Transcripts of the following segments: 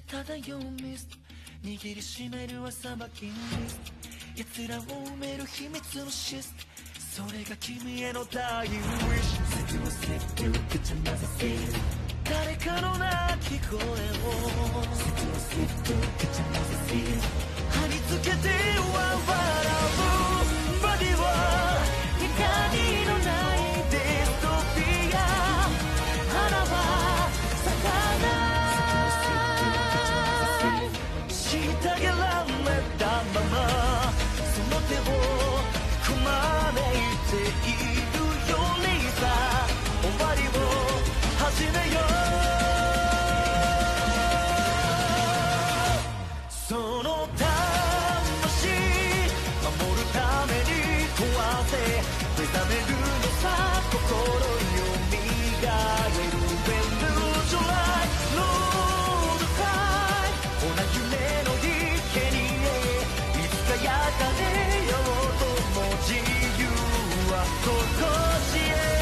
漂うミスト握りしめる朝巻きミスト閲覧を埋める秘密のシストそれが君へのダイインウィッシュ席をセットぐちゃ混ぜせる誰かの鳴き声を席をセットぐちゃ混ぜせる貼り付けては笑うバディは光のないデストピア花は咲かない虐げられたままその手をこまねいているよりさ終わりを始めようその魂守るために壊せ目覚めるのさ心よみがえる When lose your life Lord the fight ほな夢の池にいつか焼かれようとも自由はここしへ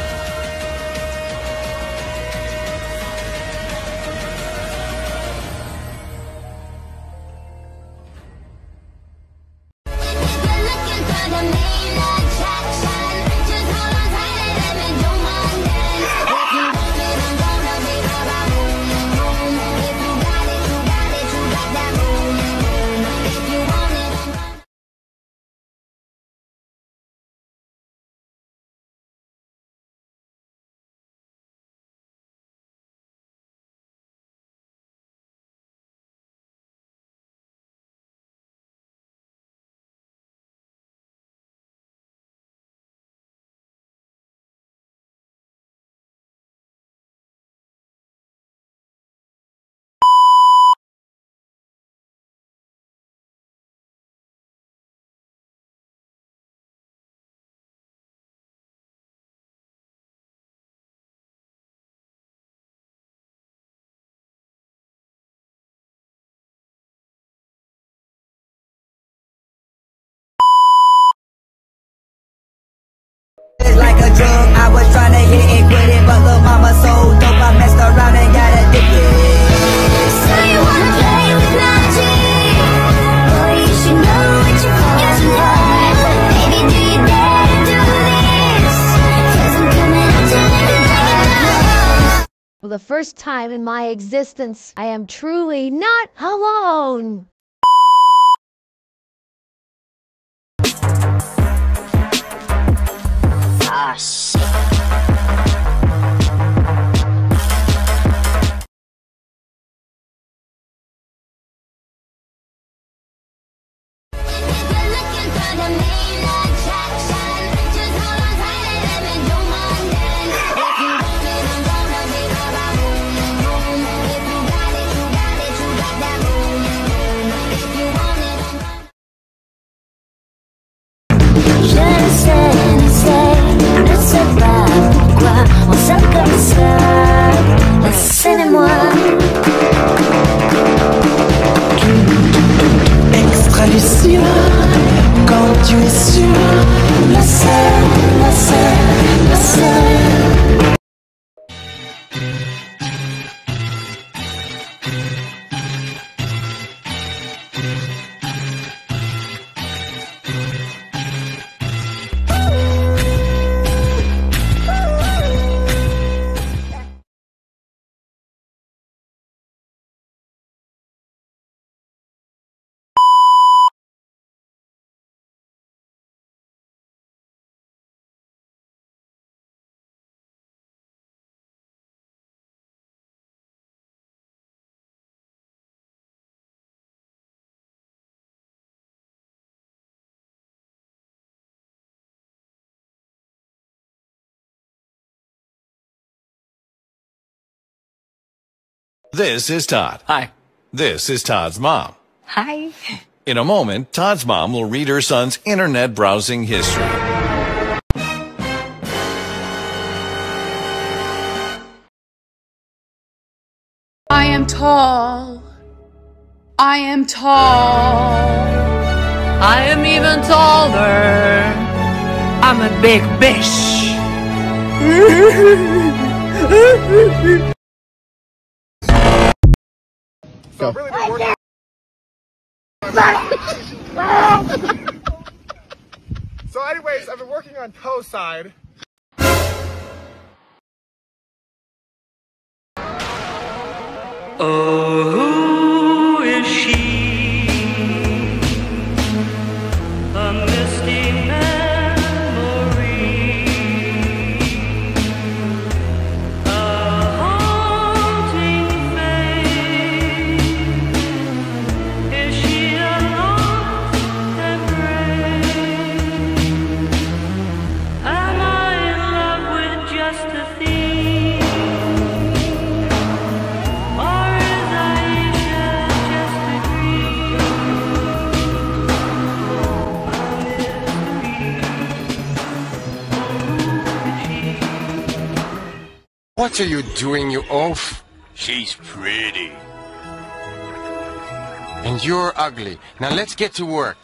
Like a drug, I was tryna hit it and quit it, but lil' mama so dope, I messed around and got addicted. So you wanna play with magic? Boy, you should know what you're for. Baby, do you dare to do this? 'Cause I'm coming up to you. For the first time in my existence, I am truly not alone. Ah, shit. You're looking for the main attraction. Just hold on tight and let me do my dance. If you want it, I'm gonna be right boom, boom. If you got it, you got it, you got that boom, boom. If you want it, I'm gonna... Je le sais, ne sais pas pourquoi on s'aime comme ça. Laissez-moi. Extra lucide quand tu es sûr La seule, la seule, la seule. This is Todd. Hi. This is Todd's mom. Hi. In a moment, Todd's mom will read her son's internet browsing history. I am tall. I am tall. I am even taller. I'm a big bish. go. Really been working. So anyways, I've been working on toe side. Oh, who is she? A misty memory, a haunting fate. Is she a lost embrace? Am I in love with just a thief? Or is Aisha just a dream? What are you doing, you oaf? She's pretty. And you're ugly. Now let's get to work.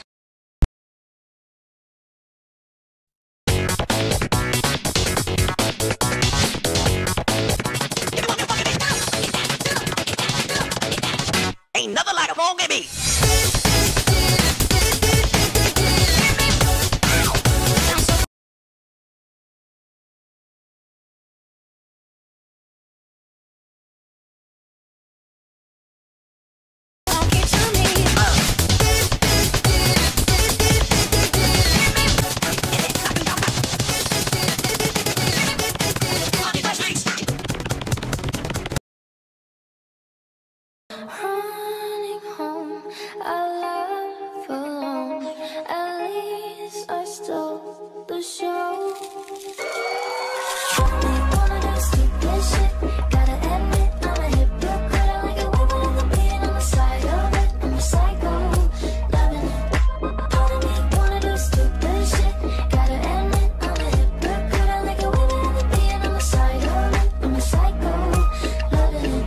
Ain't nothing like a funky beat. Running home, I love alone. At least I stole the show. They wanna do stupid shit. Gotta admit, I'm a hypocrite. I like it when I'm being on the side of it. I'm a psycho, loving it. Part of me wanna do stupid shit. Gotta admit, I'm a hypocrite. I like it when I'm being on the side of it. I'm a psycho, loving it.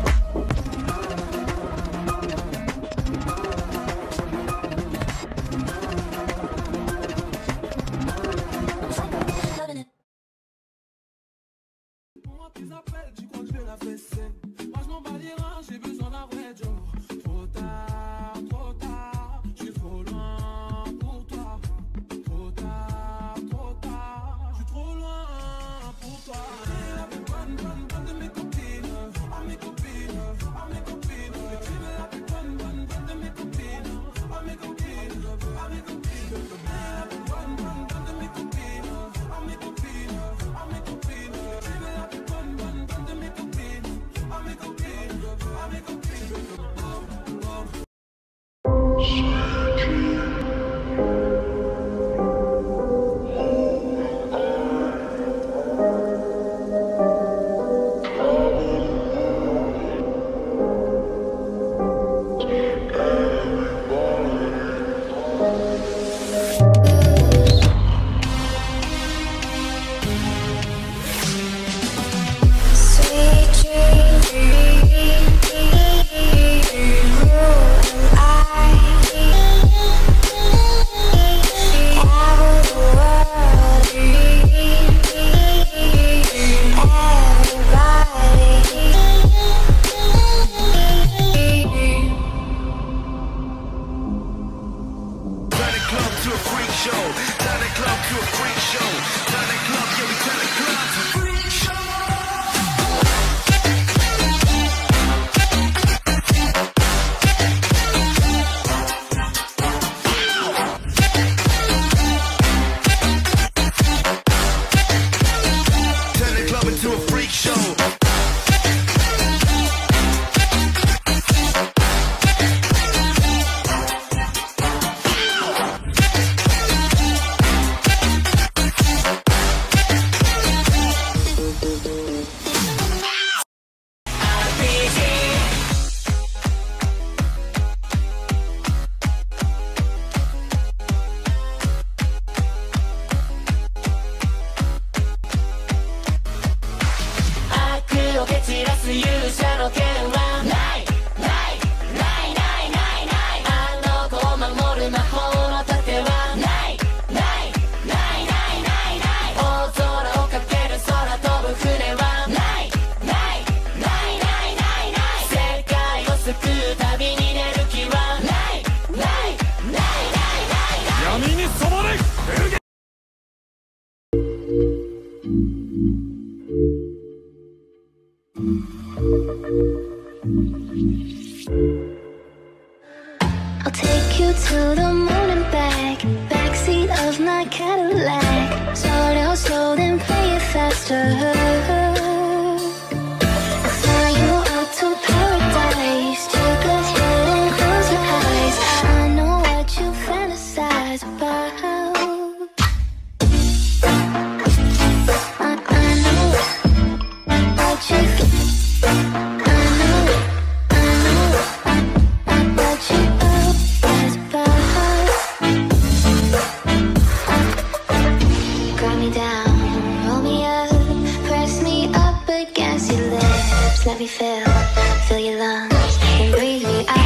Calm me down, roll me up, press me up against your lips. Let me fill your lungs and breathe me out.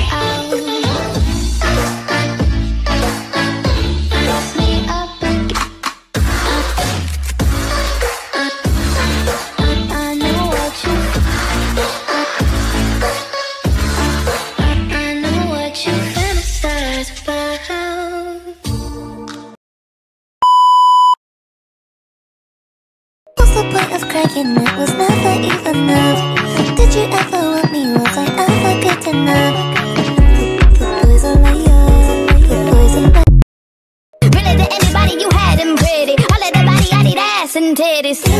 Press me up against. I know what you. I know what you fantasize about. What's the point of cracking? It was never even enough. Did you ever want me? Was I ever good enough? The boys are liars. The boys are liars. Really, to anybody you had them pretty. All of the body, I need ass and titties. I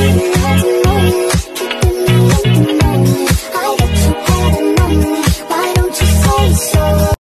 get you had a moment. Why don't you say so?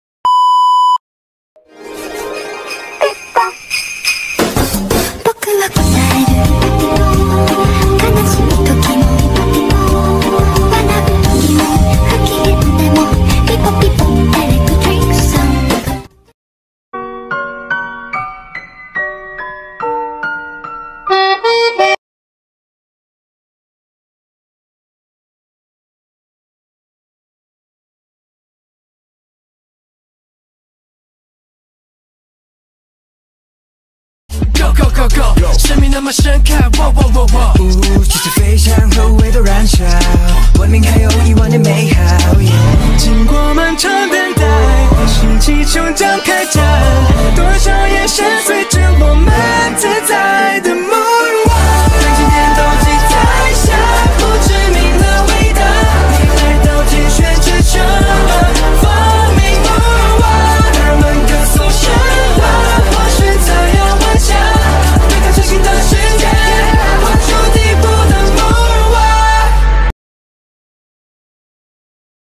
Go go go go，生命那么深刻，哇哇哇哇！ 激情飞翔，后尾的燃烧，文明还有1万年美好。 经过漫长等待，士气终将开战，多少眼神随着我们自在。